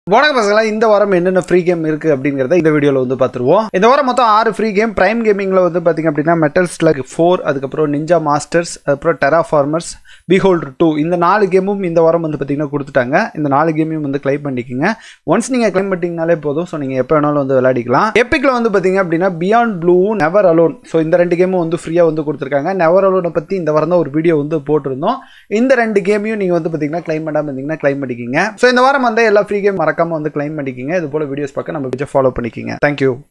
வணக்கம் பசங்களா, இந்த வாரம் என்னென்ன ஃப்ரீ கேம் இருக்கு அப்படிங்கறத இந்த வீடியோல வந்து பார்த்துருவோம். இந்த வாரம் மொத்தம் 6 ஃப்ரீ கேம். பிரைம் கேமிங்ல வந்து பாத்தீங்க அப்படின்னா மெட்டல் ஸ்லக் 4, அதுக்கப்புறம் நிஞ்சா மாஸ்டர்ஸ், அப்புறம் டெராஃபார்மர்ஸ், பிஹோல்டர் 2 இந்த 4 கேமும் இந்த வாரம் வந்து பாத்தீங்கன்னா கொடுத்துட்டாங்க. இந்த 4 கேமையும் வந்து கிளைம் பண்ணிக்கோங்க. ஒன்ஸ் நீங்க கிளைம் பண்ணிட்டீங்கனாலே போதும். ஸோ நீங்க எப்போ வேணாலும் வந்து விளையாடிக்கலாம். எப்பிக்ல வந்து பாத்தீங்க அப்படின்னா beyond blue, never alone, so இந்த 2 கேமும் வந்து ஃப்ரீயா வந்து கொடுத்துருக்காங்க. நெவர் அலோனை பத்தி இந்த வாரம் தான் ஒரு வீடியோ வந்து போட்டிருந்தோம். இந்த 2 கேமையும் நீங்க வந்து பாத்தீங்கன்னா கிளைம் பண்ணாம இருந்தீங்கன்னா கிளைம் பண்ணிக்கோங்க. ஸோ இந்த வாரம் வந்து எல்லா ஃப்ரீ கேம் மறக்காம வந்து கிளைம் பண்ணிக்கோங்க. இது போல வீடியோஸ் பார்க்க நம்ம பேஜை ஃபாலோ பண்ணிக்கோங்க. தேங்க்யூ.